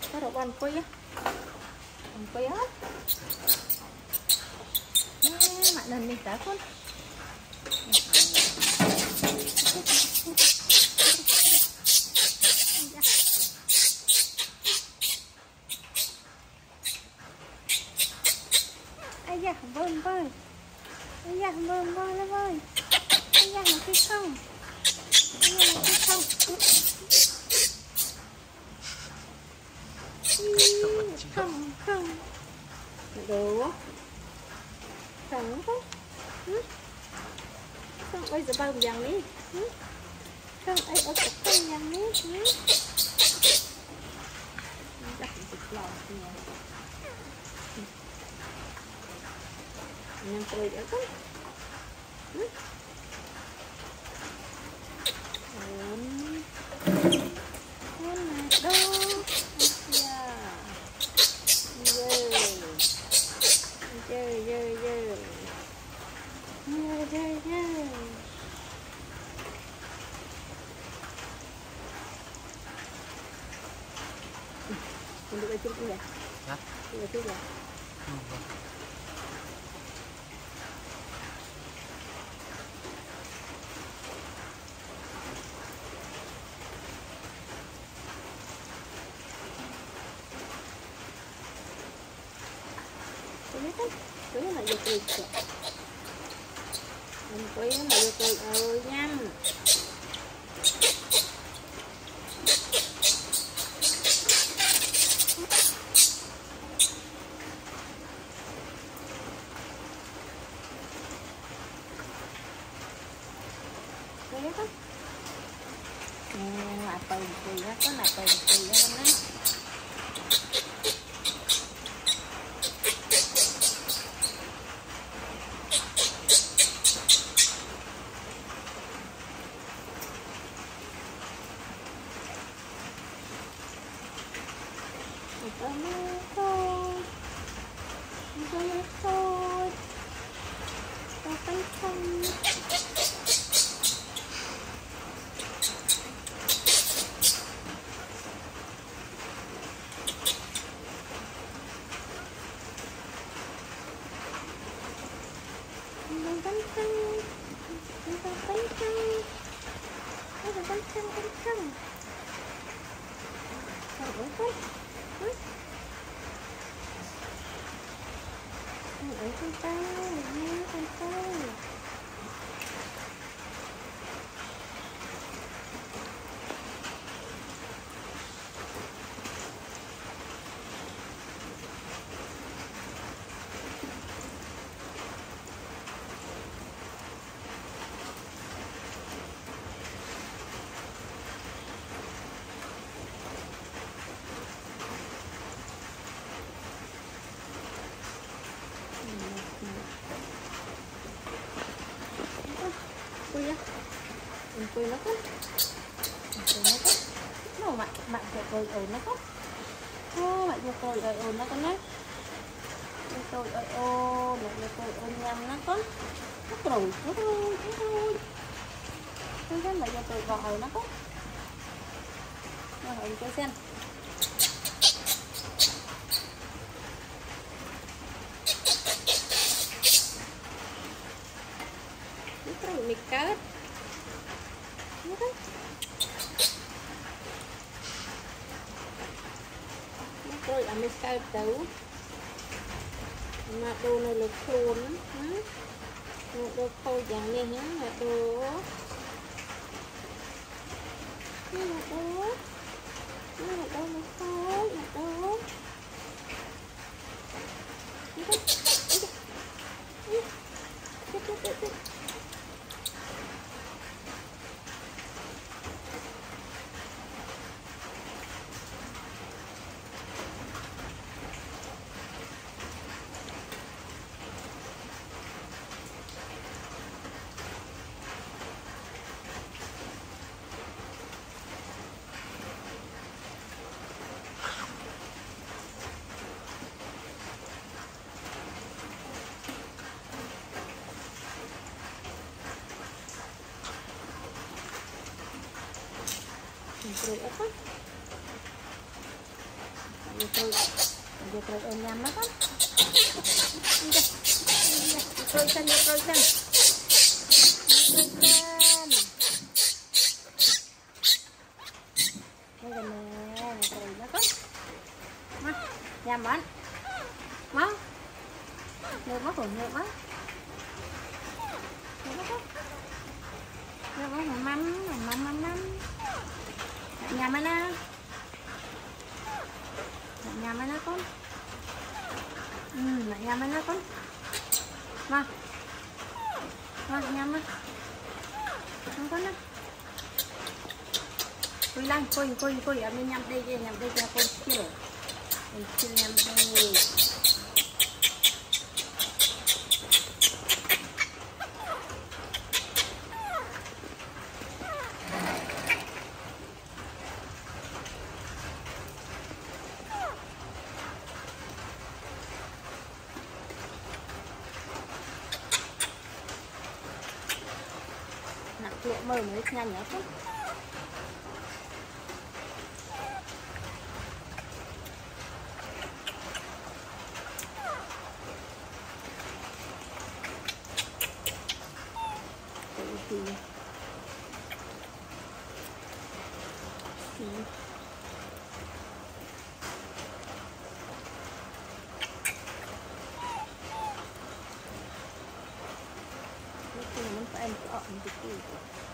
có độ bòn quay á, bòn quay á, mẹ lần mình cá con, ai da vơi vơi, ai da vơi vơi nó vơi, ai da một cái không, ai da một cái không. Không không đủ không không không ơi giờ bao giờ đi không ấy ở cái tay nhang đi chắc phải thịt lò nhang tôi đã không mình được chút vậy hả? Được chút vậy. Cái này là vô tươi kìa. Mình quý mà vô tươi ơi nha. Đấy đó. Lại tươi kìa, có lại tươi kìa luôn á. Quỳ nó có nó bạn phải cười ơi nó có bạn cho tôi ơi ồn nó có nè tôi ơi ồn tôi ơi nhầm nó có nó rồi tôi thấy mày cho tôi gọi nó có nó hỏi cho xem cái mì cá tôi ăn mấy cái tấu mà đồ này là khôn đồ khô dạng này nhá mà đồ mà đồ nó khô mà đồ rồi Vô tôi ôm nhằm nó con. Tôi chân. Đây nè, rồi nó con. Má, nhằm bắn. Má. Nước mắt rồi, nước mắt. Nước mắt con. Nước mắt mắm. Nhằm nó nè. Nhằm nó con. Nhằm nó con. Mà nhằm nó. Không con đó. Cùi lang, cùi, ở bên nhằm đây cho con chiều. Mình chiều nhằm đây. Nặng tụi mơ mới nhanh nhớ chứ. Mình phải ăn cái ọng một tí.